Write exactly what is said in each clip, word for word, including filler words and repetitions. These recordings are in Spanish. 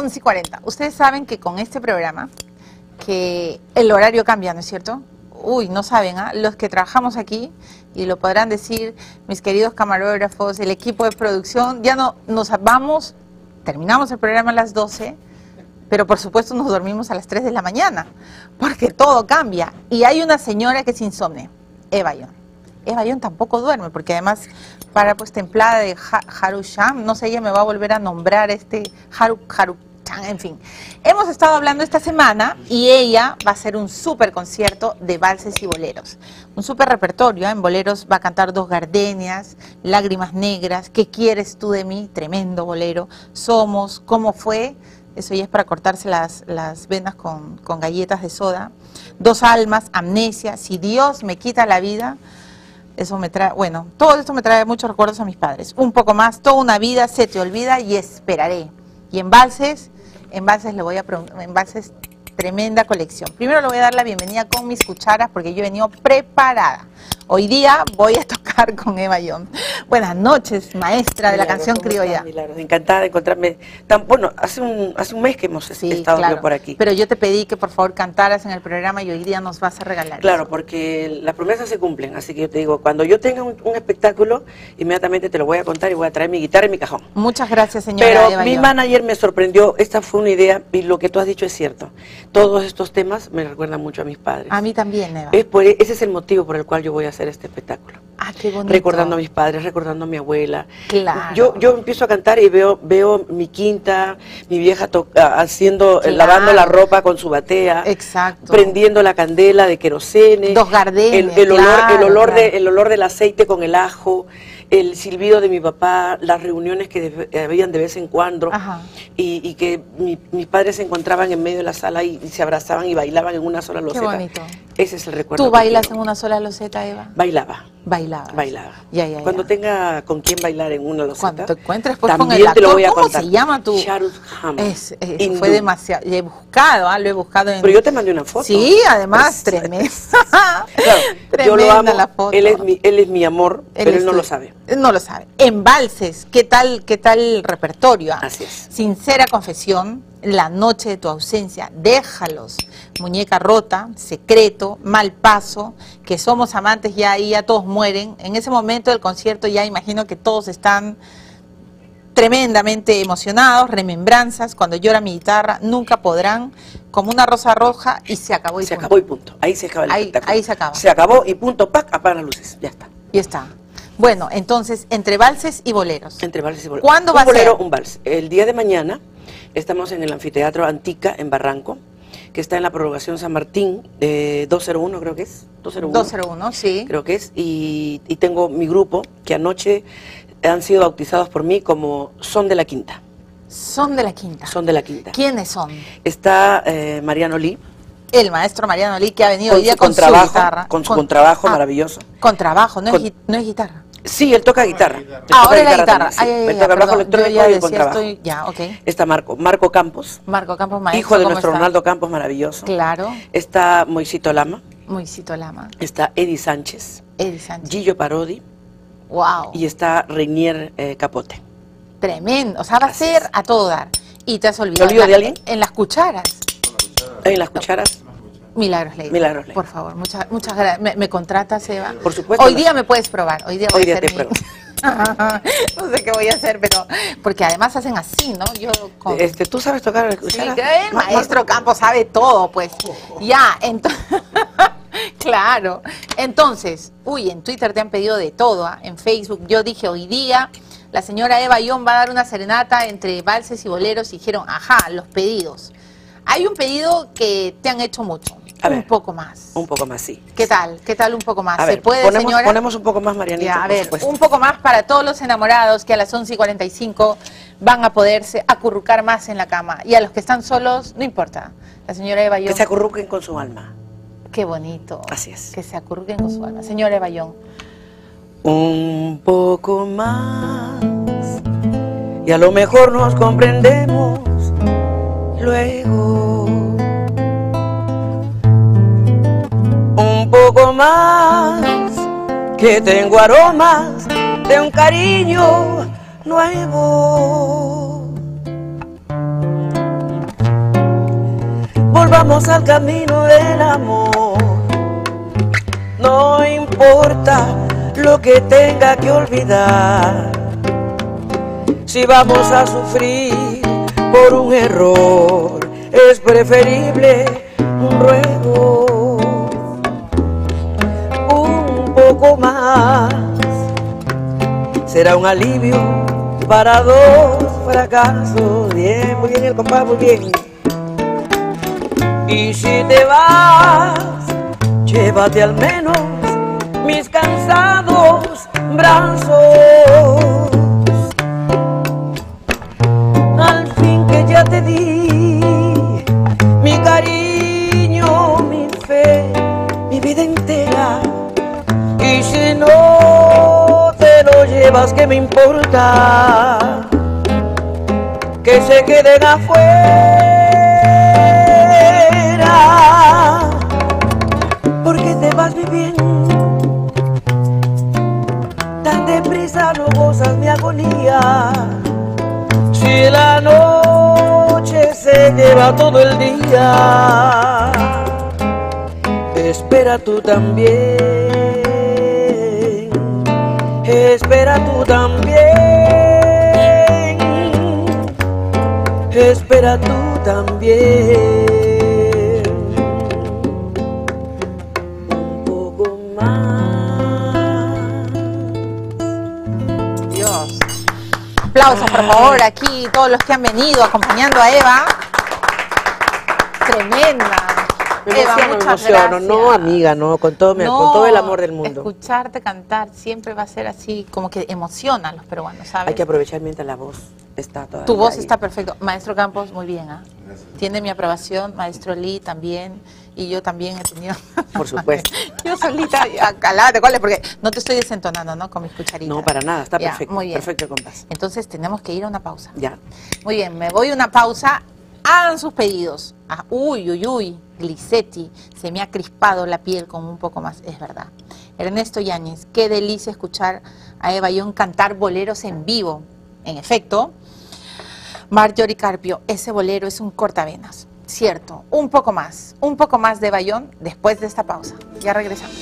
once y cuarenta. Ustedes saben que con este programa, que el horario cambia, ¿no es cierto? Uy, no saben, ¿ah? Los que trabajamos aquí, y lo podrán decir mis queridos camarógrafos, el equipo de producción, ya no nos vamos, terminamos el programa a las doce, pero por supuesto nos dormimos a las tres de la mañana, porque todo cambia. Y hay una señora que es insomne, Eva Young. Eva Young tampoco duerme, porque además para pues templada de Haru Sham, no sé, ella me va a volver a nombrar este Haru, Haru Chan, en fin. Hemos estado hablando esta semana y ella va a hacer un súper concierto de valses y boleros. Un súper repertorio, ¿eh? En boleros va a cantar Dos Gardenias, Lágrimas Negras, ¿Qué quieres tú de mí? Tremendo bolero, Somos, ¿Cómo fue? Eso ya es para cortarse las, las venas con, con galletas de soda. Dos Almas, Amnesia, Si Dios me quita la vida. Eso me trae, bueno, todo esto me trae muchos recuerdos a mis padres. Un poco más, Toda una vida, Se te olvida y Esperaré. Y en valses, en valses le voy a en valses, tremenda colección. Primero le voy a dar la bienvenida con mis cucharas porque yo he venido preparada. Hoy día voy a tocar con Eva Young. Buenas noches, maestra de la canción criolla. Milagros, encantada de encontrarme. Tan, bueno, hace un, hace un mes que hemos sí, estado claro, por aquí. Pero yo te pedí que por favor cantaras en el programa y hoy día nos vas a regalar. Claro, eso. Porque las promesas se cumplen, así que yo te digo, cuando yo tenga un, un espectáculo, inmediatamente te lo voy a contar y voy a traer mi guitarra y mi cajón. Muchas gracias, señora Pero Eva mi Young. manager me sorprendió, esta fue una idea y lo que tú has dicho es cierto. Todos estos temas me recuerdan mucho a mis padres. A mí también, Eva. Es por, ese es el motivo por el cual yo voy a hacer este espectáculo. Ah, qué bonito. Recordando a mis padres, recordando a mi abuela. Claro. Yo, yo empiezo a cantar y veo, veo mi quinta, mi vieja haciendo, claro, lavando la ropa con su batea. Exacto. Prendiendo la candela de querosene. Dos gardenias. El, el, olor, claro, el, olor claro. de, el olor del aceite con el ajo. El silbido de mi papá, las reuniones que de, habían de vez en cuando. Ajá. Y, y que mi, mis padres se encontraban en medio de la sala y, y se abrazaban y bailaban en una sola loseta. Qué bonito. Ese es el recuerdo. ¿Tú bailas en una sola loseta, Eva? Bailaba. Bailaba. Bailaba. Ya, ya, Cuando ya. tenga con quién bailar en una loseta. Cuando te encuentres pues, también con el actor, te lo voy a ¿cómo contar. se llama tu? Sharuk Ham. Es, es, fue demasiado. He buscado, ¿ah? Lo he buscado en. Pero yo te mandé una foto. Sí, además, Pues, tremenda. Claro, Tremenda yo lo amo. La foto. Él es mi, él es mi amor, Él pero es él no tu- lo sabe. No lo sabe. En valses, ¿qué tal, qué tal repertorio? ah? Así es. Sincera confesión, La noche de tu ausencia, Déjalos, Muñeca rota, Secreto, Mal paso, Que somos amantes, ya ahí ya todos mueren. En ese momento del concierto ya imagino que todos están tremendamente emocionados, Remembranzas, Cuando llora mi guitarra, Nunca podrán, Como una rosa roja y se acabó y Se punto. acabó y punto. Ahí se acaba el Ahí- espectáculo. ahí se acaba. Se acabó y punto, pac, apaga las luces. Ya está. Y está. Bueno, entonces, entre valses y boleros. Entre valses y boleros. ¿Cuándo un va a bolero, ser? Un vals. El día de mañana estamos en el Anfiteatro Antica en Barranco, que está en la prolongación San Martín, eh, doscientos uno creo que es. doscientos uno. doscientos uno, sí. Creo que es. Y, y tengo mi grupo, que anoche han sido bautizados por mí como Son de la Quinta. Son de la quinta. Son de la Quinta. ¿Quiénes son? Está eh, Mariano Lee. El maestro Mariano Lee, que ha venido Con hoy día su con su contrabajo, guitarra. con su contrabajo maravilloso. Contrabajo, no, Con- es, gui- no es guitarra. Sí, él toca guitarra. Él Ah, toca ahora es la guitarra. también, sí. Ay, ay, Él ay, toca el bajo perdón, yo electrónico ya y el decía, contrabajo. estoy, ya, ok. Está Marco, Marco Campos, Marco Campos, maestro, hijo de ¿cómo nuestro está? Ronaldo Campos, maravilloso. Claro, Está Moisito Lama, Moisito Lama, está Eddie Sánchez, Eddie Sánchez. Gillo Parodi Wow, y está Reinier eh, Capote. tremendo. O sea, va a Así ser es. a todo dar. Y te has olvidado. ¿Me olvido en de la- alguien? En las cucharas. En las cucharas, Milagros Ley. Milagros Ley. Por favor, muchas muchas gracias. ¿Me, me contratas, Eva? Por supuesto. Hoy día me puedes probar. Hoy día voy Hoy a día hacer te mi- pruebo. No sé qué voy a hacer, pero porque además hacen así, ¿no? Yo con... Este, ¿tú sabes tocar la Sí, cuchara? que el Ma- maestro Marco. Campos sabe todo, pues. Ya, entonces, claro. Entonces, uy, en Twitter te han pedido de todo, ¿ah? En Facebook yo dije hoy día, la señora Eva Young va a dar una serenata entre valses y boleros y dijeron, ajá, los pedidos. Hay un pedido que te han hecho mucho, A un ver. poco más. Un poco más, sí. ¿Qué tal? ¿Qué tal un poco más? A ¿Se ver, puede, ponemos, señora? ponemos un poco más, Marianita, Ya, a por ver, supuesto. un poco más para todos los enamorados que a las once y cuarenta y cinco van a poderse acurrucar más en la cama. Y a los que están solos, no importa. La señora Eva Young, Que se acurruquen con su alma. qué bonito. Así es. Que se acurruquen con su alma. Señora Eva Young. Un poco más y a lo mejor nos comprendemos luego. Un poco más que tengo aromas de un cariño nuevo. volvamos al camino del amor. No importa lo que tenga que olvidar, si vamos a sufrir por un error, es preferible un ruego, un poco más. Será un alivio para dos fracasos. Bien, muy bien el compás, muy bien. Y si te vas, llévate al menos mis cansados brazos. Al fin que ya te di mi cariño, mi fe, mi vida entera. Y si no te lo llevas, ¿qué me importa? Que se queden afuera, porque te vas viviendo tan deprisa, no gozas mi agonía. Si la noche se lleva todo el día, espera tú también. Espera tú también, espera tú también, un poco más. Dios. Aplausos, por favor, aquí todos los que han venido acompañando a Eva. Tremenda. Me Eva, emociono, me muchas emociono. gracias. No, amiga, no, con todo, mi- No, con todo el amor del mundo. Escucharte cantar siempre va a ser así, como que emociona a los peruanos, ¿sabes? Hay que aprovechar mientras la voz está toda. Tu voz ahí. está perfecto. Maestro Campos, muy bien, ¿ah? Tiene mi aprobación, maestro Lee también, y yo también he tenido. Por supuesto. Yo solita, calate, ¿cuál es? Porque no te estoy desentonando, ¿no? Con mis cucharitas. No, para nada, está Ya, perfecto. muy bien. Perfecto el compás. Entonces tenemos que ir a una pausa. Ya. Muy bien, me voy a una pausa. Hagan sus pedidos. Ah, uy, uy, uy, Glisetti, se me ha crispado la piel con un poco más, es verdad. Ernesto Yáñez, qué delicia escuchar a Eva Young cantar boleros en vivo. En efecto, Marjorie Carpio, ese bolero es un cortavenas. Cierto, un poco más, un poco más de Eva Young después de esta pausa. Ya regresamos.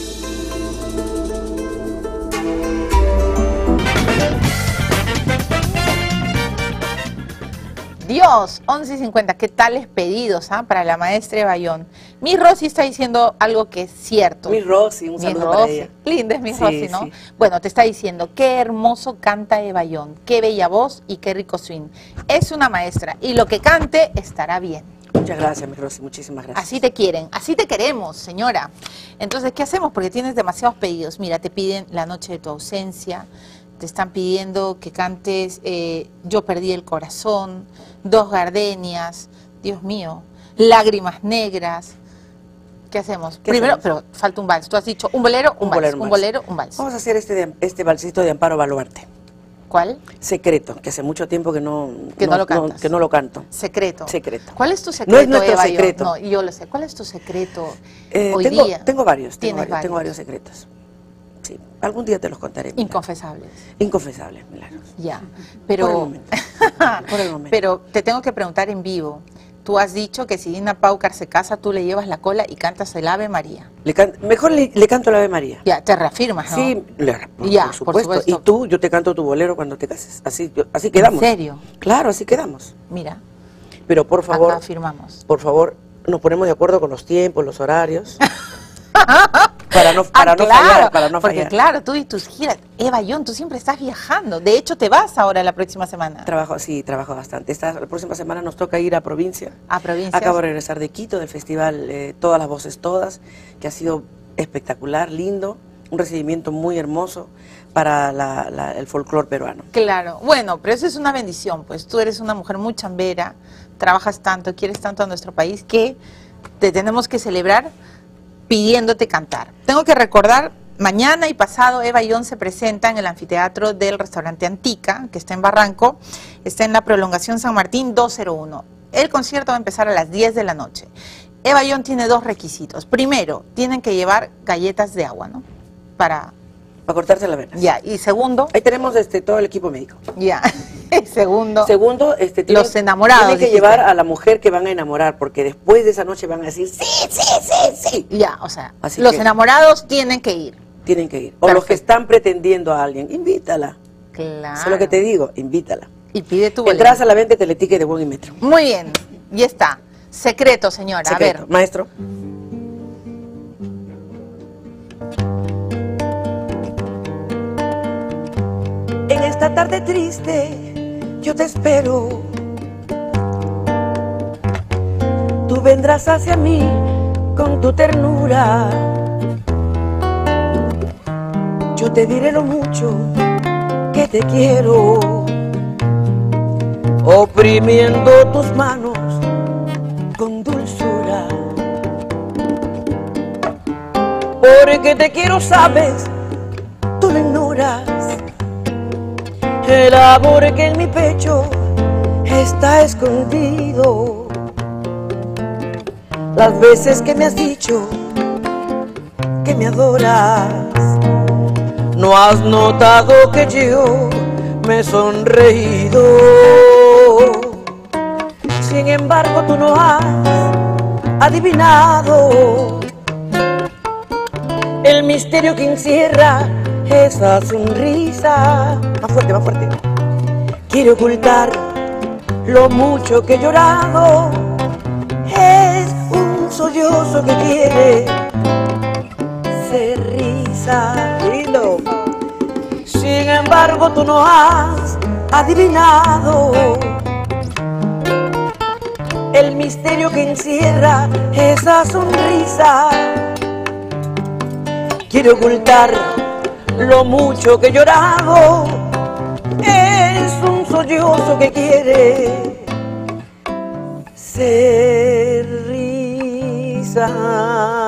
Dios, once y cincuenta, qué tales pedidos ¿ah? Para la maestra Eva Young. Mi Rosy está diciendo algo que es cierto. Mi Rosy, un Mi saludo para Rosy, ella. linda es mi Sí, Rosy, ¿no? sí. Bueno, te está diciendo, qué hermoso canta Eva Young, qué bella voz y qué rico swing. Es una maestra y lo que cante estará bien. Muchas gracias, mi Rosy, muchísimas gracias. Así te quieren, así te queremos, señora. Entonces, ¿qué hacemos? Porque tienes demasiados pedidos. Mira, te piden La noche de tu ausencia, te están pidiendo que cantes eh, Yo perdí el corazón, Dos gardenias, Dios mío, Lágrimas negras. ¿Qué hacemos? ¿Qué Primero, hacemos? pero falta un vals. Tú has dicho un bolero, un, Un vals, bolero, un un vals. bolero, un vals. Vamos a hacer este, de- este balsito de Amparo Baluarte. ¿Cuál? Secreto, que hace mucho tiempo que no, Que no lo cantas. que no lo canto. Secreto. Secreto. ¿Cuál es tu secreto, No es nuestro Eva Young? secreto. No, yo lo sé. ¿Cuál es tu secreto Eh, hoy tengo, día? tengo varios, tengo Tienes varios, tengo varios. varios secretos. Sí, algún día te los contaré. Milagros. Inconfesables. Inconfesables, Milagros. Ya, Por el pero, momento. Por el momento. pero te tengo que preguntar en vivo. Tú has dicho que si Dina Paucar se casa, tú le llevas la cola y cantas el Ave María. Le can- mejor le, le canto la Ave María. Ya, te reafirmas, ¿no? Sí, le- por, Ya, por por supuesto. supuesto. Y tú, yo te canto tu bolero cuando te cases. Así, yo- así quedamos. ¿En serio? Claro, así quedamos. Mira, Pero por favor, acá firmamos. por favor, nos ponemos de acuerdo con los tiempos, los horarios. para no, para Ah, no claro, fallar, para no porque fallar. claro, tú y tus giras. Eva Young, tú siempre estás viajando. De hecho, te vas ahora la próxima semana Trabajo, sí, trabajo bastante. Esta la próxima semana nos toca ir a provincia. a provincias. Acabo de regresar de Quito, del festival eh, Todas las Voces Todas, que ha sido espectacular, lindo, un recibimiento muy hermoso para la- la- el folclore peruano. Claro, bueno, pero eso es una bendición, pues tú eres una mujer muy chambera, trabajas tanto, quieres tanto a nuestro país, que te tenemos que celebrar pidiéndote cantar. Tengo que recordar, mañana y pasado Eva Young se presenta en el anfiteatro del restaurante Antica, que está en Barranco, está en la prolongación San Martín doscientos uno. El concierto va a empezar a las diez de la noche. Eva Young tiene dos requisitos. Primero, tienen que llevar galletas de agua, ¿no? Para, Para cortarse las venas. ya, y segundo, Ahí tenemos este, todo el equipo médico. ya. Segundo, Segundo, este, tienen, los enamorados. Tienen que dijiste. llevar a la mujer que van a enamorar, porque después de esa noche van a decir, sí, sí, sí, sí. Ya, o sea, Así los que- enamorados tienen que ir. Tienen que ir. O los que Perfecto. están pretendiendo a alguien, invítala. Claro. Eso es lo que te digo, invítala. Y pide tu boleto. Entras a la venta Teletique de Buen y Metro. Muy bien, y está. Secreto, señora. Secreto. A ver. Maestro. En esta tarde triste yo te espero. Tú vendrás hacia mí con tu ternura. Yo te diré lo mucho que te quiero, oprimiendo tus manos con dulzura. Porque te quiero, sabes, tú lo ignoras. El amor que en mi pecho está escondido. Las veces que me has dicho que me adoras, no has notado que yo me he sonreído. Sin embargo, tú no has adivinado el misterio que encierra esa sonrisa. Más fuerte, más fuerte. Quiero ocultar lo mucho que he llorado. Es un sollozo que quiere ser risa. Lindo. Sin embargo, tú no has adivinado el misterio que encierra esa sonrisa. Quiero ocultar lo mucho que he llorado. Es un sollozo que quiere ser risa.